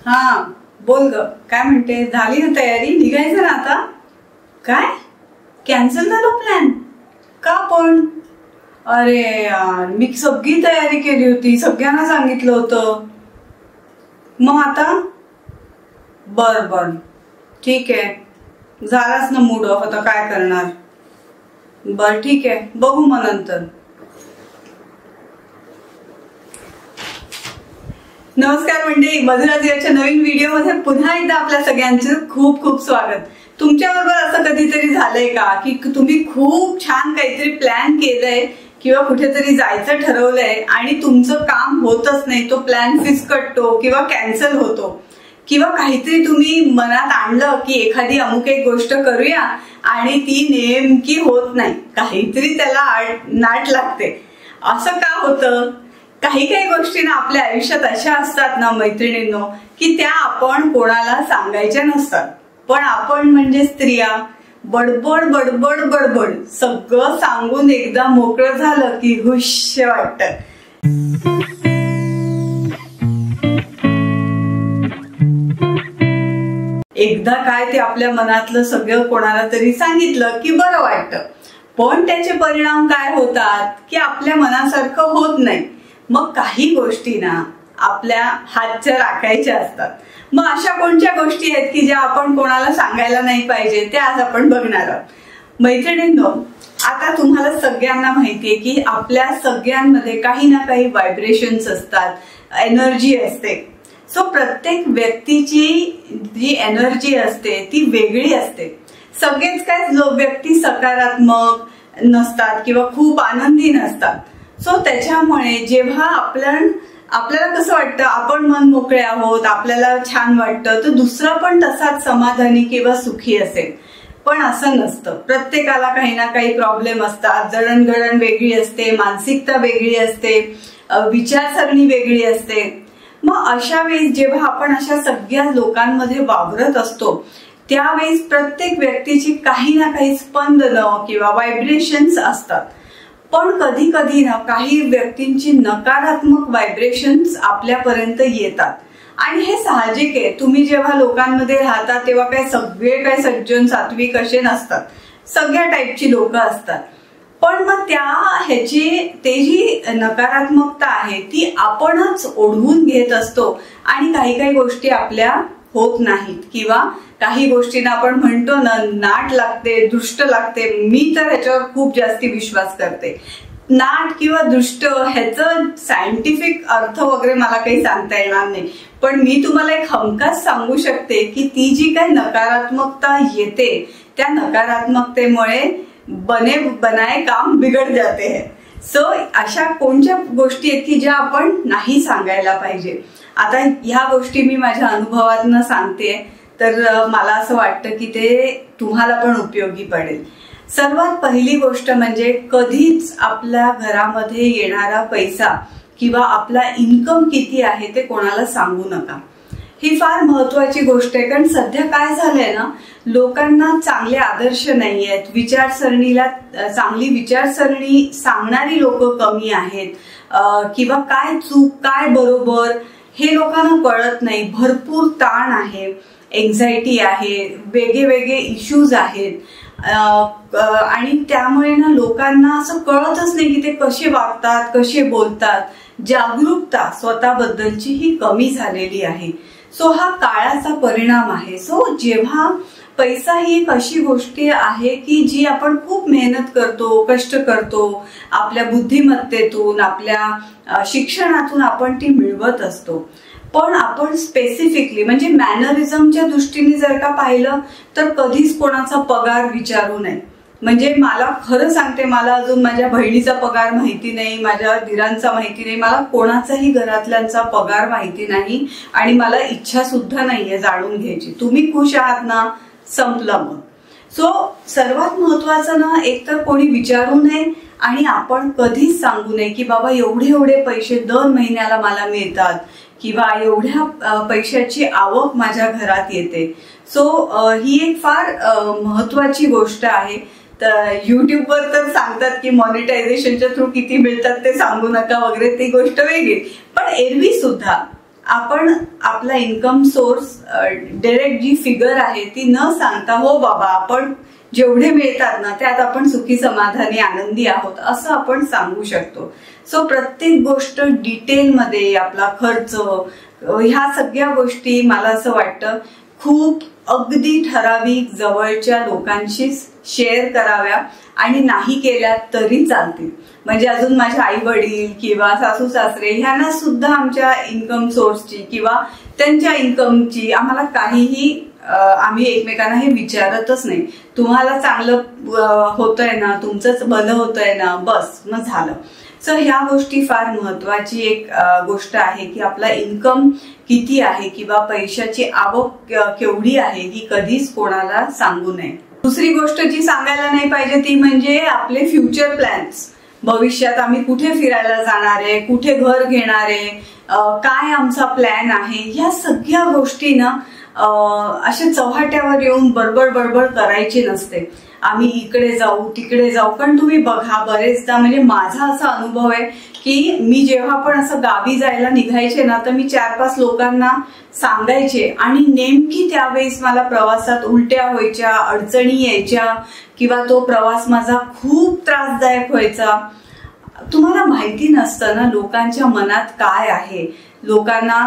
हा बोल ग, काय म्हणते? झाली ना तयारी? निघायचं ना आता? काय कॅन्सल झालं प्लॅन? का पण? अरे यार, मी सगळी तयारी केली होती, सगळ्यांना सांगितलं होतं. मग आता? बर बर ठीक आहे, झालाच ना मूड ऑफ, आता काय करणार. बर ठीक आहे, बघू मग नंतर. नमस्कार मंडळी, मधुराजियाच्या नवीन व्हिडिओ मध्ये पुन्हा एकदा आपल्या सगळ्यांचं खूप खूप स्वागत. तुमच्या बरोबर असं कधीतरी झालंय का की तुम्ही खूप छान काहीतरी प्लॅन केलंय किंवा कुठेतरी जायचं ठरवलंय आणि तुमचं काम होतच नाही, तो प्लॅन फिसकटतो किंवा कॅन्सल होतो, किंवा काहीतरी तुम्ही मनात आणलं की एखादी अमुक एक गोष्ट करूया आणि ती नेमकी होत नाही, काहीतरी त्याला नाट लागते. असं का होतं? काही काही गोष्टी ना आपल्या आयुष्यात अशा असतात ना मैत्रिणींनो, की त्या आपण कोणाला सांगायच्या नसतात, पण आपण म्हणजे स्त्रिया बडबड बडबड बडबड सगळं सांगून एकदा मोकळं झालं की हुश वाटतं. एकदा काय ते आपल्या मनातलं सगळं कोणाला तरी सांगितलं की बरं वाटतं, पण त्याचे परिणाम काय होतात की आपल्या मनासारखं होत नाही. मग काही गोष्टी ना आपल्या हातच्या राखायच्या असतात. मग अशा कोणत्या गोष्टी आहेत की ज्या आपण कोणाला सांगायला नाही पाहिजे, ते आज आपण बघणार आहोत. मैत्रिणींनो, आता तुम्हाला सगळ्यांना माहितीये की आपल्या सगळ्यांमध्ये काही ना काही व्हायब्रेशन्स असतात, एनर्जी असते. सो प्रत्येक व्यक्तीची जी एनर्जी असते ती वेगळी असते. सगळेच काय व्यक्ती सकारात्मक नसतात किंवा खूप आनंदी नसतात. सो त्याच्यामुळे जेव्हा आपल्याला कसं वाटतं आपण मन मोकळे आहोत, आपल्याला छान वाटतं, तर दुसरा पण तसाच समाधानी किंवा सुखी असेल. पण असं नसतं. प्रत्येकाला काही ना काही प्रॉब्लेम असतात, जडणघडण वेगळी असते, मानसिकता वेगळी असते, विचारसरणी वेगळी असते. मग अशा वेळेस जेव्हा आपण अशा सगळ्या लोकांमध्ये वावरत असतो त्यावेळेस प्रत्येक व्यक्तीची काही ना काही स्पंदनं किंवा व्हायब्रेशन्स असतात. पण कधी कधी ना काही व्यक्तींची नकारात्मक व्हायब्रेशन्स आपल्यापर्यंत येतात आणि हे साहजिक आहे. तुम्ही जेव्हा लोकांमध्ये राहता तेव्हा काय सगळे काय सज्जन सात्विक असे नसतात, सगळ्या टाईपची लोक असतात. पण मग ते जी नकारात्मकता आहे ती आपणच ओढवून घेत असतो आणि काही काही गोष्टी आपल्या होत नाहीत, किंवा काही गोष्टींना आपण म्हणतो ना नाट लागते, दृष्ट लागते. मी तर ह्याच्यावर खूप जास्ती विश्वास करते. नाट किंवा दृष्ट ह्याचं सायंटिफिक अर्थ वगैरे मला काही सांगता येणार नाही, पण मी तुम्हाला एक हमखास सांगू शकते की ती जी काही नकारात्मकता येते त्या नकारात्मकतेमुळे बने बनाए काम बिघड जाते है. सो अशा कोणत्या गोष्टी आहेत की ज्या आपण नाही सांगायला पाहिजे. आता ह्या गोष्टी मी माझ्या अनुभवातून सांगते, तर मला असं वाटतं की ते तुम्हाला पण उपयोगी पडेल. सर्वात पहिली गोष्ट म्हणजे कधीच आपल्या घरामध्ये येणारा पैसा किंवा आपला इन्कम किती आहे ते कोणाला सांगू नका. ही फार महत्वाची गोष्ट आहे, कारण सध्या काय झालंय ना, लोकांना चांगले आदर्श नाही आहेत, विचारसरणीला चांगली विचारसरणी सांगणारी लोक कमी आहेत, किंवा काय चूक काय बरोबर हे लोकांना कळत नाही. भरपूर ताण आहे, एन्झायटी आहे, वेगळे इश्यूज आहेत, आणि त्यामुळे ना लोकांना असं कळतच नाही की ते कसे वागतात, कसे बोलतात. जागरूकता स्वतःबद्दलची ही कमी झालेली आहे. सो हा काळाचा परिणाम आहे. सो जेव्हा पैसा ही एक अशी गोष्ट आहे की जी आपण खूप मेहनत करतो, कष्ट करतो, आपल्या बुद्धिमत्तेतून, आपल्या शिक्षणातून आपण ती मिळवत असतो. पण आपण स्पेसिफिकली म्हणजे मॅनरिझमच्या दृष्टीने जर का पाहिलं तर कधीच कोणाचा पगार विचारू नये. म्हणजे मला खरं सांगते, मला अजून माझ्या बहिणीचा पगार माहिती नाही, माझ्या दिरांचा माहिती नाही, मला कोणाचाही घरातल्यांचा पगार माहिती नाही आणि मला इच्छा सुद्धा नाहीये जाणून घ्यायची. तुम्ही खुश आहात ना, संपलं मग. सो सर्वात महत्वाचं ना, एकतर कोणी विचारू नये आणि आपण कधीच सांगू नये की बाबा एवढे पैसे दर महिन्याला मला मिळतात किंवा एवढ्या पैशाची आवक माझ्या घरात येते. सो ही एक फार महत्वाची गोष्ट आहे. तर युट्यूबवर तर सांगतात की मॉनिटायझेशनच्या थ्रू किती मिळतात ते सांगू नका वगैरे, ती गोष्ट वेगळी. पण एरवी सुद्धा आपण आपला इन्कम सोर्स डायरेक्ट जी फिगर आहे ती न सांगता, हो बाबा आपण जेवढे मिळतात ना त्यात आपण सुखी समाधानी आनंदी आहोत असं आपण सांगू शकतो. सो प्रत्येक गोष्ट डिटेलमध्ये, आपला खर्च, ह्या सगळ्या गोष्टी मला असं वाटतं खूप अगदी ठराविक जवळच्या लोकांशीच शेअर कराव्या, आणि नाही केल्या तरी चालतील. म्हणजे अजून माझे आई वडील किंवा सासू सासरे ह्यांना सुद्धा आमच्या इन्कम सोर्सची किंवा त्यांच्या इन्कमची आम्हाला काहीही, आम्ही एकमेकांना हे विचारतच नाही. तुम्हाला चांगलं होतंय ना, तुमचंच भलं होतंय ना, बस मग झालं. सो ह्या गोष्टी फार महत्वाची एक गोष्ट आहे की आपला इन्कम किती आहे किंवा पैशाची आवक केवढी आहे ही कधीच कोणाला सांगू नये. दुसरी गोष्ट जी सांगायला नाही पाहिजे ती म्हणजे आपले फ्युचर प्लॅन्स. भविष्यात आम्ही कुठे फिरायला जाणार आहे, कुठे घर घेणार आहे, काय आमचा प्लॅन आहे, ह्या सगळ्या गोष्टी ना अशा चव्हाट्यावर येऊन बडबड बडबड करायची नसते. आम्ही इकडे जाऊ तिकडे जाऊ, कारण तुम्ही बघा बरेचदा, म्हणजे माझा असा अनुभव आहे की मी जेव्हा पण असं गावी जायला निघायचे ना तर मी 4-5 लोकांना सांगायचे आणि नेमकी त्यावेळेस मला प्रवासात उलट्या व्हायच्या, अडचणी यायच्या किंवा तो प्रवास माझा खूप त्रासदायक व्हायचा. तुम्हाला माहिती नसतं ना लोकांच्या मनात काय आहे. लोकांना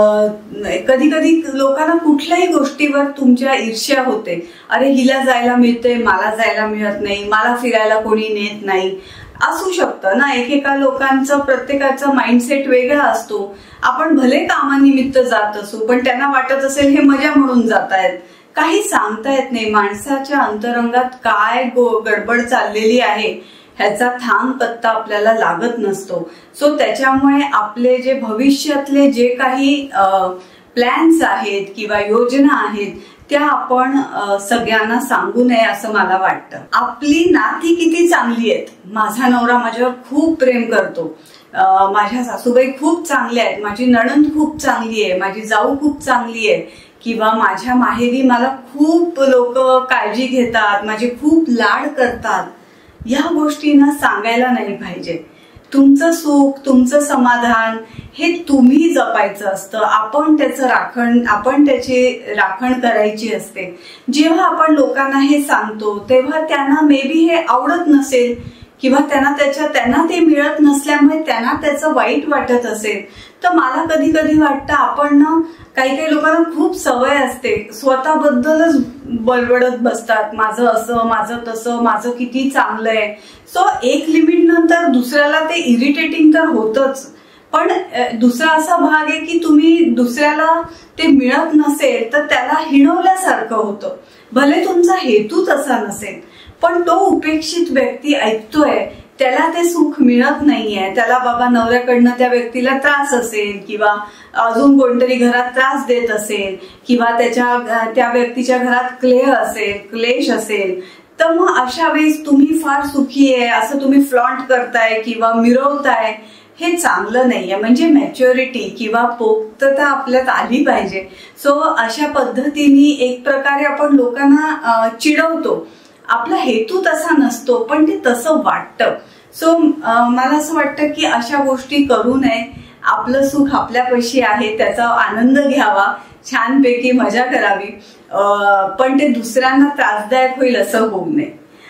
कधी कधी लोकांना कुठल्याही गोष्टीवर तुमच्या ईर्ष्या होते. अरे हिला जायला मिळते, मला जायला मिळत नाही, मला फिरायला कोणी नेत नाही, असू शकतं ना. एकेका लोकांचं प्रत्येकाचा माइंडसेट वेगळा असतो. आपण भले कामानिमित्त जात असू पण त्यांना वाटत असेल हे मजा म्हणून जातायत. काही सांगता येत नाही. माणसाच्या अंतरंगात काय गडबड चाललेली आहे ह्याचा थांग पत्ता आपल्याला लागत नसतो. सो त्याच्यामुळे आपले जे भविष्यातले जे काही प्लॅन्स आहेत किंवा योजना आहेत त्या आपण सगळ्यांना सांगू नये असं मला वाटतं. आपली नाती किती चांगली आहेत. माझा नवरा माझ्यावर खूप प्रेम करतो, माझ्या सासूबाई खूप चांगल्या आहेत, माझी नणंद खूप चांगली आहे, माझी जाऊ खूप चांगली आहे, किंवा माझ्या माहेरी मला खूप लोक काळजी घेतात, माझे खूप लाड करतात. या गोष्टींना सांगायला नाही पाहिजे. तुमचं सुख, तुमचं समाधान हे तुम्ही जपायचं असतं. आपण त्याची राखण करायची असते. जेव्हा आपण लोकांना हे सांगतो तेव्हा त्यांना मे बी हे आवडत नसेल किंवा त्यांना ते मिळत नसल्यामुळे त्यांना त्याचं वाईट वाटत असेल. तर मला कधी कधी वाटतं आपण ना काही लोकांना खूप सवय असते, स्वतःबद्दलच बडबडत बसतात, माझं असं, माझं तसं, माझं किती चांगलं आहे. सो एक लिमिट नंतर दुसऱ्याला ते इरिटेटिंग तर होतच. पण दुसरा असा भाग आहे की तुम्ही दुसऱ्याला ते मिळत नसेल तर त्याला हिणवल्यासारखं होतं. भले तुमचा हेतू तसा नसेल पण तो उपेक्षित व्यक्ती ऐकतोय, त्याला ते सुख मिळत नाहीये. त्याला बाबा नवऱ्याकडनं त्या व्यक्तीला त्रास असेल किंवा अजून कोणतरी घरात त्रास देत असेल किंवा त्या व्यक्तीच्या घरात क्लेश असेल, तर मग अशा वेळेस तुम्ही फार सुखी आहे असं तुम्ही फ्लॉन्ट करताय किंवा मिरवताय, हे चांगलं नाहीये. म्हणजे मॅच्युरिटी किंवा पोक्तता आपल्यात आली पाहिजे. सो अशा पद्धतीने एक प्रकारे आपण लोकांना चिडवतो. आपला हेतू तसा नसतो पण ते तसं वाटतं. सो मला असं वाटतं की अशा गोष्टी करू नये. आपलं सुख आपल्यापाशी आहे, त्याचा आनंद घ्यावा, छानपैकी मजा करावी, पण ते दुसऱ्यांना त्रासदायक होईल असं होऊ नये.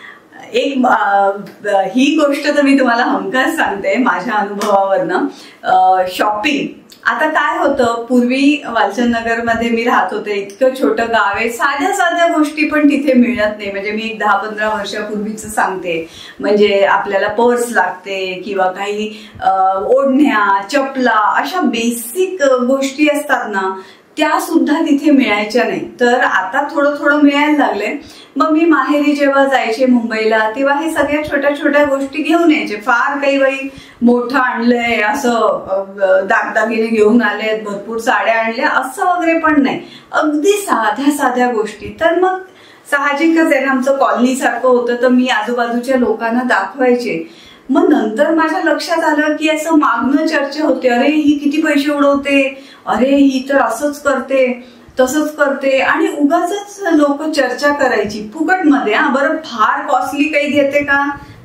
ही गोष्ट तर मी तुम्हाला हमखास सांगते माझ्या अनुभवावरनं. शॉपिंग. आता काय होतं, पूर्वी वालचंद मध्ये मी राहत होते, इतकं छोटं गाव आहे, साध्या गोष्टी पण तिथे मिळत नाही. म्हणजे मी 10-15 वर्षापूर्वीच सांगते. म्हणजे आपल्याला पर्स लागते किंवा काही ओढण्या, चपला, अशा बेसिक गोष्टी असतात ना त्या सुद्धा तिथे मिळायच्या नाही. तर आता थोडं मिळायला लागले. मग मी माहेरी जेव्हा जायचे मुंबईला तेव्हा हे सगळ्या छोट्या गोष्टी घेऊन यायचे. फार काही बाई मोठं आणलंय, असं दागदागिने घेऊन आलेत, भरपूर साड्या आणल्या असं वगैरे पण नाही. अगदी साध्या गोष्टी. तर मग साहजिकच आहे ना, आमचं कॉलनी सारखं होतं तर मी आजूबाजूच्या लोकांना दाखवायचे. मग नंतर माझ्या लक्षात आलं की असं मागणं चर्चा होते, अरे ही किती पैसे उडवते, अरे ही तर असंच करते तसंच करते, आणि उगाच लोक चर्चा करायची फुकटमध्ये. बरं फार कॉस्टली काही घेते का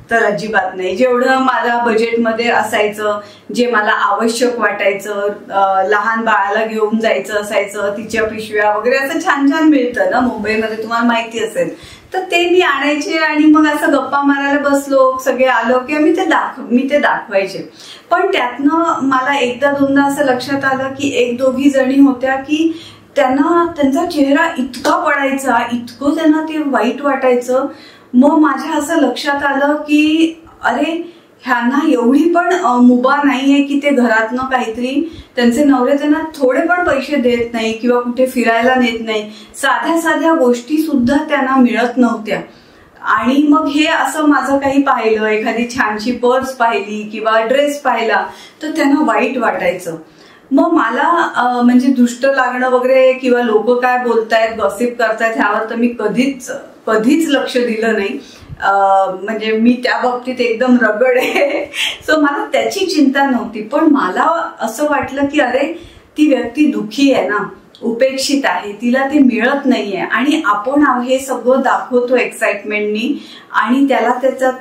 तर अजिबात नाही. जेवढं माझ्या बजेटमध्ये असायचं, जे मला आवश्यक वाटायचं, लहान बाळाला घेऊन जायचं असायचं, तिच्या पिशव्या वगैरे असं छान छान मिळतं ना मुंबईमध्ये, तुम्हाला माहिती असेल, तर ते मी आणायचे आणि मग असं गप्पा मारायला बसलो, सगळे आलो की मी ते दाखवायचे. पण त्यातनं मला एकदा दोनदा असं लक्षात आलं की एक दोघी जणी होत्या की त्यांचा चेहरा इतका पडायचा, इतकं त्यांना ते वाईट वाटायचं. मग माझ्या असं लक्षात आलं की अरे ह्यांना एवढी पण मुभा नाहीये की ते घरातनं काहीतरी, त्यांचे नवरे त्यांना थोडे पण पैसे देत नाही किंवा कुठे फिरायला नेत नाही, साध्या साध्या गोष्टी सुद्धा त्यांना मिळत नव्हत्या. आणि मग हे असं माझं काही पाहिलं, एखादी छानशी पर्स पाहिली किंवा ड्रेस पाहिला तर त्यांना वाईट वाटायचं. मग मला म्हणजे दुष्ट लागणं वगैरे किंवा लोक काय बोलतायत, गॉसिप करतायत ह्यावर तर मी कधीच लक्ष दिलं नाही. म्हणजे मी त्या बाबतीत एकदम रगड आहे. सो मला त्याची चिंता नव्हती. पण मला असं वाटलं की अरे ती व्यक्ती दुःखी आहे ना, उपेक्षित आहे, तिला ते मिळत नाहीये आणि आपण हे सगळं दाखवतो एक्साइटमेंटनी आणि त्याला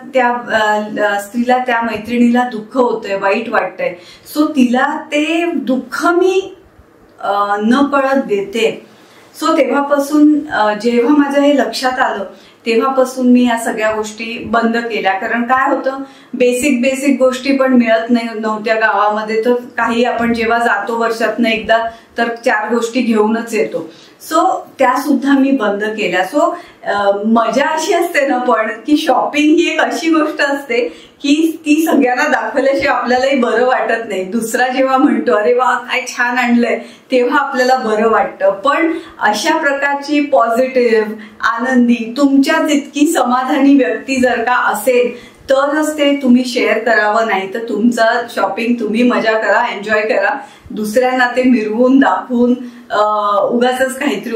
त्या स्त्रीला, त्या मैत्रिणीला दुःख होतंय, वाईट वाटतंय. सो तिला ते दुःख मी न कळत देते. सो तेव्हापासून जेव्हा माझं हे लक्षात आलं तेव्हापासून मी या सगळ्या गोष्टी बंद केल्या. कारण काय होतं, बेसिक गोष्टी पण मिळत नव्हत्या गावामध्ये. तर काही आपण जेव्हा जातो वर्षातनं एकदा तर 4 गोष्टी घेऊनच येतो. सो त्या सुद्धा मी बंद केल्या. सो मजा अशी असते ना पण की शॉपिंग ही एक अशी गोष्ट असते की ती सगळ्यांना दाखवल्याशिवाय आपल्यालाही बरं वाटत नाही. दुसरा जेव्हा म्हणतो अरे वा काय छान आणलंय, तेव्हा आपल्याला बरं वाटतं. पण अशा प्रकारची पॉझिटिव्ह, आनंदी, तुमच्याच इतकी समाधानी व्यक्ती जर का असेल तरच ते तुम्ही शेअर करावं. नाही तर तुमचं शॉपिंग तुम्ही मजा करा, एन्जॉय करा. दुसऱ्यांना ते मिरवून दाखवून उगाच काहीतरी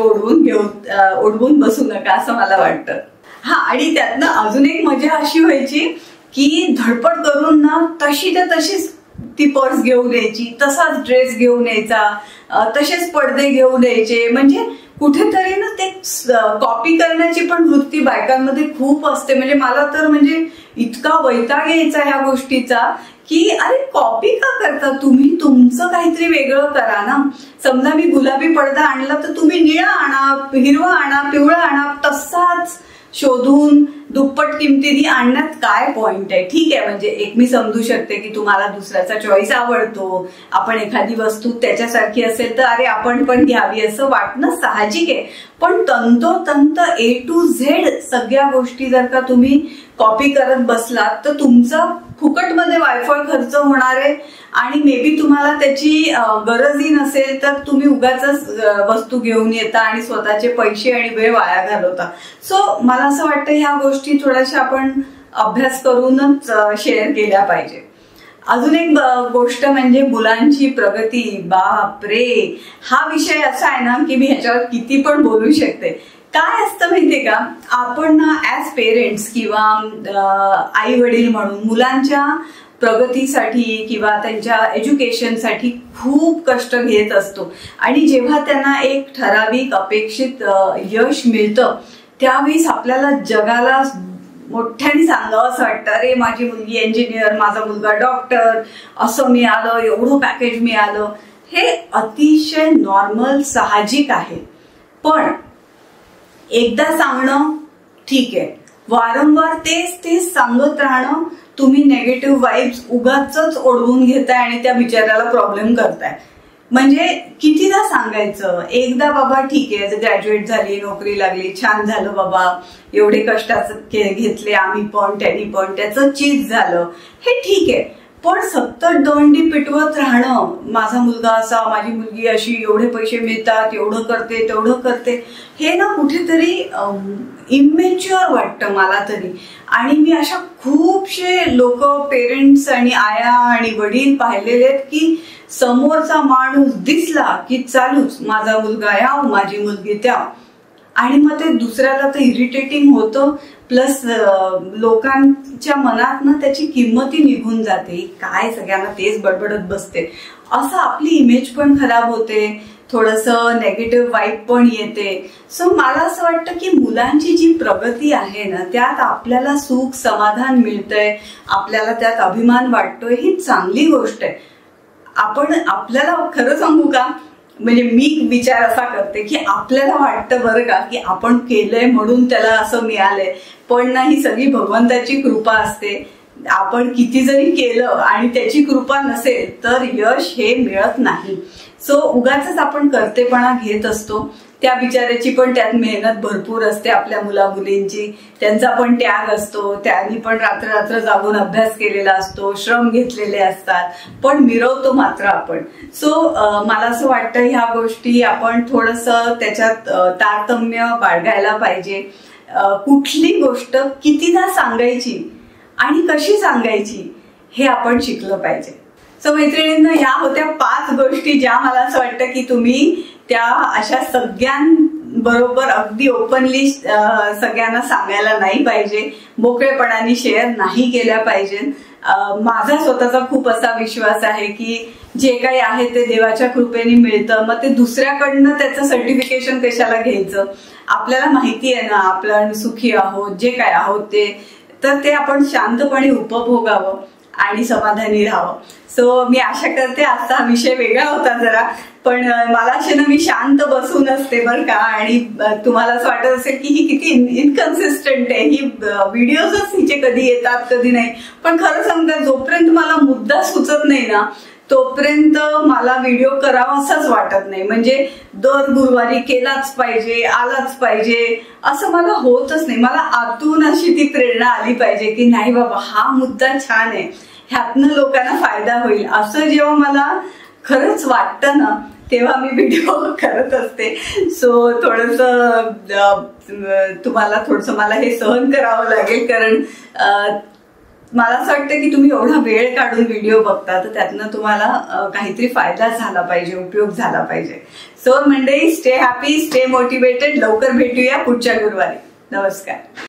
ओढवून बसू नका असं मला वाटतं. हा, आणि त्यातनं अजून एक मजा अशी व्हायची की धडपड करून ना तशीच्या तशीच ती पर्स घेऊन यायची, तसाच ड्रेस घेऊन यायचा, तसेच पडदे घेऊन यायचे. म्हणजे कुठेतरी ना ते कॉपी करण्याची पण वृत्ती बायकांमध्ये खूप असते. म्हणजे मला तर म्हणजे इतका वैताग यायचा ह्या गोष्टीचा की अरे कॉपी का करता तुम्ही, तुमचं काहीतरी वेगळं करा ना. समजा मी गुलाबी पडदा आणला तर तुम्ही निळा आणा, हिरवा आणा, पिवळा आणा, तसाच शोधून दुप्पट किमतीने आणण्यात काय पॉइंट आहे. ठीक आहे, म्हणजे एक मी समजू शकते की तुम्हाला दुसऱ्याचा चॉईस आवडतो, आपण एखादी वस्तू त्याच्यासारखी असेल तर अरे आपण पण घ्यावी असं वाटणं साहजिक आहे. पण तंतोतंत A to Z सगळ्या गोष्टी जर का तुम्ही कॉपी करत बसलात तर तुमचा फुकटमध्ये वायफळ खर्च होणार आहे आणि मे बी तुम्हाला त्याची गरजही नसेल तर तुम्ही उगाच वस्तू घेऊन येता आणि स्वतःचे पैसे आणि वेळ वाया घालवता. सो मला असं वाटतं ह्या गोष्टी थोड्याशा आपण अभ्यास करूनच शेअर केल्या पाहिजे. अजून एक गोष्ट म्हणजे मुलांची प्रगती. बापरे, हा विषय असा आहे ना की मी ह्याच्यावर किती पण बोलू शकते. काय असतं माहितीये का, आपण ना ऍज पेरेंट्स किंवा आई वडील म्हणून मुलांच्या प्रगतीसाठी किंवा त्यांच्या एज्युकेशनसाठी खूप कष्ट घेत असतो. आणि जेव्हा त्यांना एक ठराविक अपेक्षित यश मिळतं त्यावेळेस आपल्याला जगाला मोठ्याने सांगावं असं वाटतं, अरे माझी मुलगी इंजिनियर, माझा मुलगा डॉक्टर, असं मिळालं, एवढं पॅकेज मिळालं. हे अतिशय नॉर्मल, साहजिक आहे. पण एकदा सांगणं ठीक आहे, वारंवार तेच सांगत राहणं, तुम्ही नेगेटिव्ह वाईब्स उगाच ओढवून घेताय आणि त्या बिचाऱ्याला प्रॉब्लेम करताय. म्हणजे कितीदा सांगायचं. एकदा बाबा ठीक आहे, ग्रॅज्युएट झाली, नोकरी लागली, छान झालं बाबा, एवढे कष्टाचे घेतले आम्ही पण, त्यांनी पण, त्याचं चीज झालं, हे ठीक आहे. पण सतत दवंडी पिटवत राहणं, माझा मुलगा असा, माझी मुलगी अशी, एवढे पैसे मिळतात, एवढं करते, तेवढं करते, हे ना कुठेतरी इमॅच्युअर वाटतं मला तरी. आणि मी अशा खूपशे लोक, पेरेंट्स आणि आया आणि वडील पाहिलेले आहेत की समोरचा माणूस दिसला की चालूच, माझा मुलगा याव, माझी मुलगी त्याव. आणि मग ते दुसऱ्याला तर इरिटेटिंग होतं, प्लस लोकांच्या मनात ना त्याची किंमती निघून जाते. काय सगळ्यांना तेच बडबडत बसते, असं आपली इमेज पण खराब होते. थोडंसं नेगेटिव्ह वाईब पण येते. सो मला असं वाटतं की मुलांची जी प्रगती आहे ना, त्यात आपल्याला सुख समाधान मिळतंय, आपल्याला त्यात अभिमान वाटतोय, ही चांगली गोष्ट आहे. आपण आपल्याला खरं सांगू का, म्हणजे मी विचार असा करते की आपल्याला वाटतं बरं का की आपण केलंय म्हणून त्याला असं मिळालंय, पण ना ही सगळी भगवंताची कृपा असते. आपण किती जरी केलं आणि त्याची कृपा नसेल तर यश हे मिळत नाही. सो उगाच आपण कर्तेपणा घेत असतो. त्या बिचाऱ्याची पण त्यात मेहनत भरपूर असते, आपल्या मुला मुलींची त्यांचा पण त्याग असतो, त्यांनी पण रात्र रात्र जागून अभ्यास केलेला असतो, श्रम घेतलेले असतात, पण मिरवतो मात्र आपण. सो मला असं वाटतं ह्या गोष्टी आपण थोडंसं त्याच्यात तारतम्य बाळगायला पाहिजे. कुठली गोष्ट कितीदा सांगायची आणि कशी सांगायची हे आपण शिकलं पाहिजे. सो मैत्रिणींनो, ह्या होत्या 5 गोष्टी ज्या मला असं वाटतं की तुम्ही त्या अशा सगळ्यांबरोबर अगदी ओपनली सगळ्यांना सांगायला नाही पाहिजे, मोकळेपणाने शेअर नाही केल्या पाहिजे. माझा स्वतःचा खूप असा विश्वास आहे की जे काही आहे ते देवाच्या कृपेने मिळतं. मग ते दुसऱ्याकडनं त्याचं सर्टिफिकेशन कशाला घ्यायचं. आपल्याला माहिती आहे ना आपण सुखी आहोत, जे काय आहोत ते आपण शांतपणे उपभोगावं आणि समाधानी राहावं. सो मी आशा करते, आजचा हा विषय वेगळा होता जरा, पण मला असे ना मी शांत बसून असते बरं का, आणि तुम्हाला असं वाटत असेल की ही किती इनकन्सिस्टंट आहे, ही व्हिडिओजच हिचे कधी येतात कधी नाही. पण खरं सांगता, जोपर्यंत मला मुद्दा सुचत नाही ना तोपर्यंत मला व्हिडिओ करावा असंच वाटत नाही. म्हणजे दर गुरुवारी केलाच पाहिजे, आलाच पाहिजे असं मला होतच नाही. मला आतून अशी ती प्रेरणा आली पाहिजे की नाही बाबा, हा मुद्दा छान आहे, ह्यातनं लोकांना फायदा होईल, असं जेव्हा मला खरंच वाटतं ना तेव्हा मी व्हिडिओ करत असते. सो थोडंसं तुम्हाला मला हे सहन करावं लागेल, कारण मला असं वाटतं की तुम्ही एवढा वेळ काढून व्हिडिओ बघता तर त्यातनं तुम्हाला काहीतरी फायदा झाला पाहिजे, उपयोग झाला पाहिजे. सो मंडळी, स्टे हॅपी, स्टे मोटिवेटेड. लवकर भेटूया पुढच्या गुरुवारी. नमस्कार.